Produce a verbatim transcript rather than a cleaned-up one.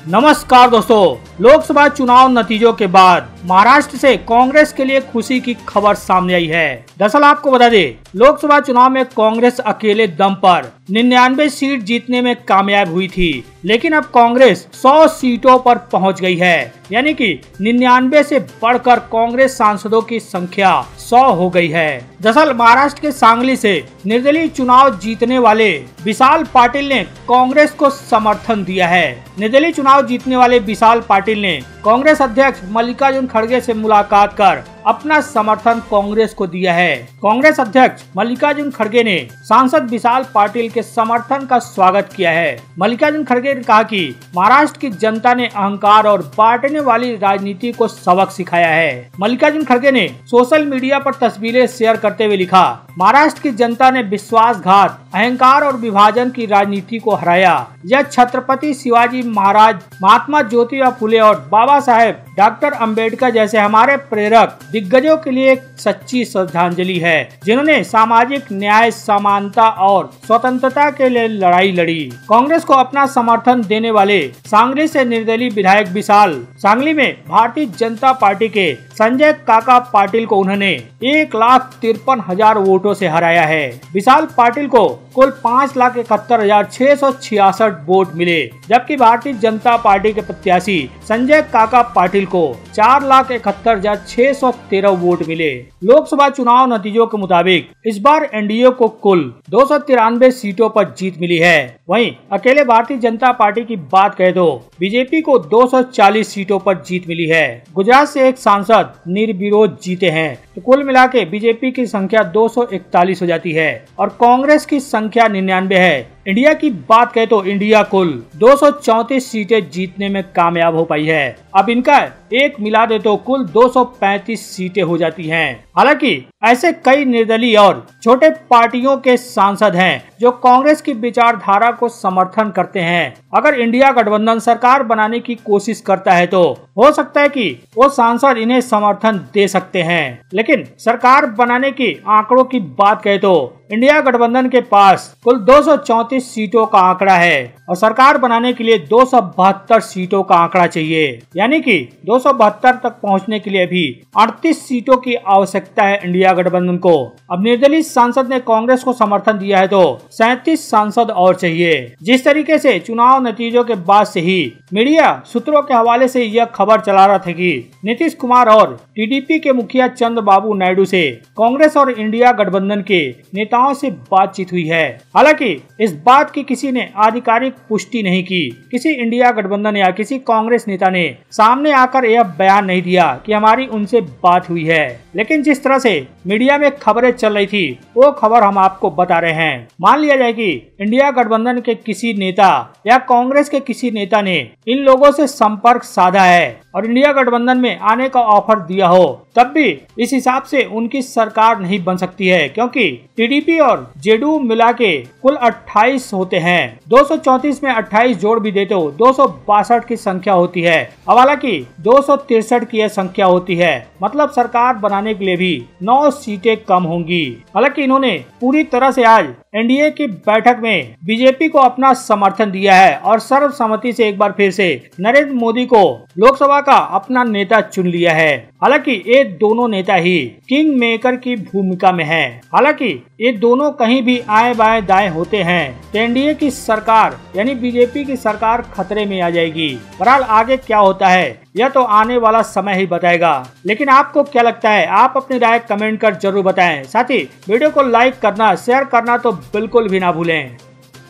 नमस्कार दोस्तों, लोकसभा चुनाव नतीजों के बाद महाराष्ट्र से कांग्रेस के लिए खुशी की खबर सामने आई है। दरअसल आपको बता दें, लोकसभा चुनाव में कांग्रेस अकेले दम पर निन्यानवे सीट जीतने में कामयाब हुई थी, लेकिन अब कांग्रेस सौ सीटों पर पहुंच गई है। यानी कि निन्यानवे से बढ़कर कांग्रेस सांसदों की संख्या सौ हो गई है। दरअसल महाराष्ट्र के सांगली से निर्दलीय चुनाव जीतने वाले विशाल पाटिल ने कांग्रेस को समर्थन दिया है। निर्दलीय चुनाव जीतने वाले विशाल पाटिल ने कांग्रेस अध्यक्ष मल्लिकार्जुन खड़गे से मुलाकात कर अपना समर्थन कांग्रेस को दिया है। कांग्रेस अध्यक्ष मल्लिकार्जुन खड़गे ने सांसद विशाल पाटिल के समर्थन का स्वागत किया है। मल्लिकार्जुन खड़गे ने कहा कि महाराष्ट्र की जनता ने अहंकार और बांटने वाली राजनीति को सबक सिखाया है। मल्लिकार्जुन खड़गे ने सोशल मीडिया पर तस्वीरें शेयर करते हुए लिखा, महाराष्ट्र की जनता ने विश्वासघात, अहंकार और विभाजन की राजनीति को हराया। यह छत्रपति शिवाजी महाराज, महात्मा ज्योतिबा फुले और बाबा साहेब डॉक्टर अंबेडकर जैसे हमारे प्रेरक दिग्गजों के लिए एक सच्ची श्रद्धांजलि है, जिन्होंने सामाजिक न्याय, समानता और स्वतंत्रता के लिए लड़ाई लड़ी। कांग्रेस को अपना समर्थन देने वाले सांगली से निर्दलीय विधायक विशाल सांगली में भारतीय जनता पार्टी के संजय काका पाटिल को उन्होंने एक लाख तिरपन हजार वोटों से हराया है। विशाल पाटिल को कुल पाँच लाख इकहत्तर हजार छह सौ छियासठ वोट मिले, जबकि भारतीय जनता पार्टी के प्रत्याशी संजय काका पाटिल को चार लाख इकहत्तर हजार छह सौ तेरह वोट मिले। लोकसभा चुनाव नतीजों के मुताबिक इस बार एनडीए को कुल दो सौ तिरानवे सीटों पर जीत मिली है। वहीं अकेले भारतीय जनता पार्टी की बात करें तो बीजेपी को दो सौ चालीस सीटों पर जीत मिली है। गुजरात से एक सांसद निर्विरोध जीते हैं, तो कुल मिला के बीजेपी की संख्या दो सौ इकतालीस हो जाती है और कांग्रेस की संख्या निन्यानवे है। इंडिया की बात करें तो इंडिया कुल दो सौ चौंतीस सीटें जीतने में कामयाब हो पाई है। अब इनका एक मिला दे तो कुल दो सौ पैंतीस सीटें हो जाती हैं। हालांकि ऐसे कई निर्दलीय और छोटे पार्टियों के सांसद हैं जो कांग्रेस की विचारधारा को समर्थन करते हैं। अगर इंडिया गठबंधन सरकार बनाने की कोशिश करता है तो हो सकता है कि वो सांसद इन्हें समर्थन दे सकते हैं, लेकिन सरकार बनाने की आंकड़ों की बात करें तो इंडिया गठबंधन के पास कुल दो सौ चौंतीस सीटों का आंकड़ा है और सरकार बनाने के लिए दो सौ बहत्तर सीटों का आंकड़ा चाहिए। यानी कि दो सौ बहत्तर तक पहुंचने के लिए भी अड़तीस सीटों की आवश्यकता है इंडिया गठबंधन को। अब निर्दलीय सांसद ने कांग्रेस को समर्थन दिया है तो सैंतीस सांसद और चाहिए। जिस तरीके से चुनाव नतीजों के बाद से ही मीडिया सूत्रों के हवाले से यह खबर चला रहा था कि नीतीश कुमार और टीडीपी के मुखिया चंद्रबाबू नायडू से कांग्रेस और इंडिया गठबंधन के नेताओं से बातचीत हुई है। हालांकि इस बात की किसी ने आधिकारिक पुष्टि नहीं की। किसी इंडिया गठबंधन या किसी कांग्रेस नेता ने सामने आकर यह बयान नहीं दिया कि हमारी उनसे बात हुई है, लेकिन जिस तरह से मीडिया में खबरें चल रही थी वो खबर हम आपको बता रहे हैं। मान लिया जाए कि इंडिया गठबंधन के किसी नेता या कांग्रेस के किसी नेता ने इन लोगों से संपर्क साधा है और इंडिया गठबंधन में आने का ऑफर दिया हो, तब भी इस हिसाब से उनकी सरकार नहीं बन सकती है, क्योंकि टीडीपी और जेडीयू मिला के कुल अट्ठाईस होते हैं। दो सौ चौंतीस में अट्ठाईस जोड़ भी देते हो दो सौ बासठ की संख्या होती है। अब हालांकि दो सौ तिरसठ की यह संख्या होती है, मतलब सरकार बनाने के लिए भी नौ सीटें कम होंगी। हालांकि इन्होंने पूरी तरह से आज एनडीए की बैठक में बीजेपी को अपना समर्थन दिया है और सर्वसम्मति से एक बार फिर से नरेंद्र मोदी को लोकसभा का अपना नेता चुन लिया है। हालांकि ये दोनों नेता ही किंग मेकर की भूमिका में हैं। हालांकि ये दोनों कहीं भी आए बाएं दाएं होते हैं तो एनडीए की सरकार यानी बीजेपी की सरकार खतरे में आ जाएगी। बहरहाल आगे क्या होता है यह तो आने वाला समय ही बताएगा। लेकिन आपको क्या लगता है, आप अपनी राय कमेंट कर जरूर बताएं। साथ ही वीडियो को लाइक करना, शेयर करना तो बिल्कुल भी ना भूलें।